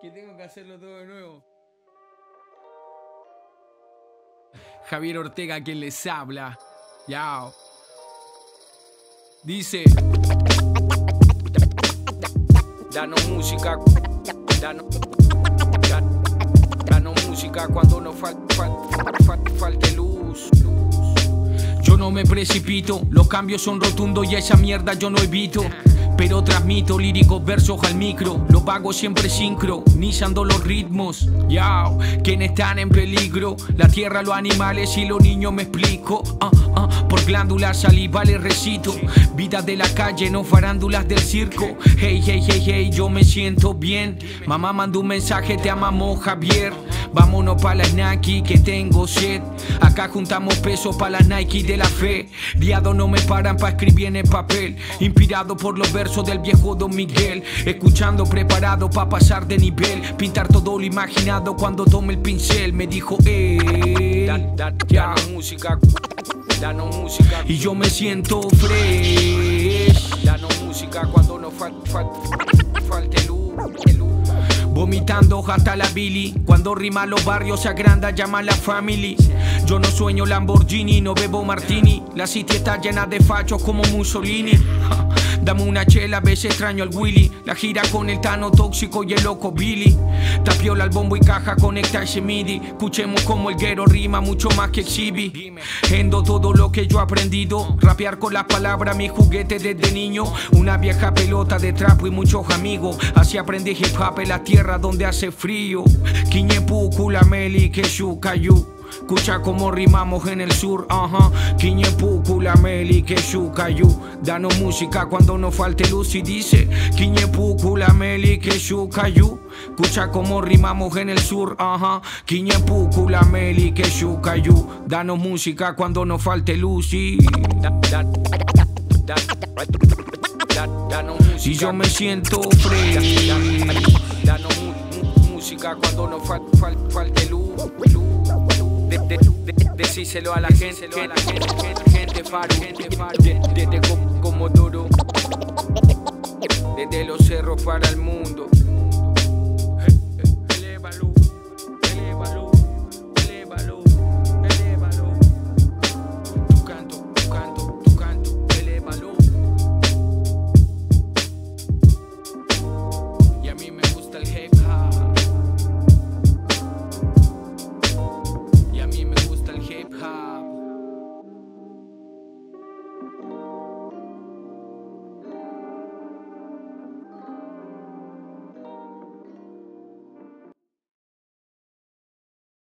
que tengo que hacerlo todo de nuevo. Javier Ortega, quien les habla. Yao. Dice: danos música, danos música cuando nos falte luz. Yo no me precipito, los cambios son rotundos y esa mierda yo no evito. Pero transmito líricos versos al micro, los vagos siempre sincronizando los ritmos. Yao, quienes están en peligro, la tierra, los animales y los niños, me explico. Por glándulas saliva les recito, vidas de la calle, no farándulas del circo. Hey, hey, hey, hey, yo me siento bien. Mamá mandó un mensaje, te amamos Javier. Vámonos pa' la Nike que tengo sed. Acá juntamos pesos pa' la Nike de la fe. Diados no me paran pa' escribir en el papel. Inspirado por los versos del viejo Don Miguel. Escuchando, preparado pa' pasar de nivel. Pintar todo lo imaginado cuando tome el pincel. Me dijo, danos música, danos música. Y yo me siento fresh. Danos música cuando nos falte luz. Vomitando hasta la Billy. Cuando rima los barrios se agranda, llama a la family. Yo no sueño Lamborghini, no bebo martini. La city está llena de fachos como Mussolini. Dame una chela, a veces extraño al Willy. La gira con el Tano tóxico y el loco Billy. Tapiola al bombo y caja, conecta ese MIDI. Escuchemos como el guero rima mucho más que Exhibi. Endo todo lo que yo he aprendido. Rapear con las palabras, mi juguete desde niño. Una vieja pelota de trapo y muchos amigos. Así aprendí hip hop en la tierra donde hace frío. Quiñepucu, la meli, que yucayu. Escucha como rimamos en el sur, Quiñepucu, la meli, que yucayu. Danos música cuando nos falte luz y dice Quiñepucu, la meli, que yucayu. Escucha como rimamos en el sur, Quiñepucu, la meli, que yucayu. Danos música cuando nos falte luz y y yo me siento fresh. Danos música cuando nos falte luz. Decíselo a la gente, gente faro, desde Comodoro, desde los cerros para el mundo. Elévalo.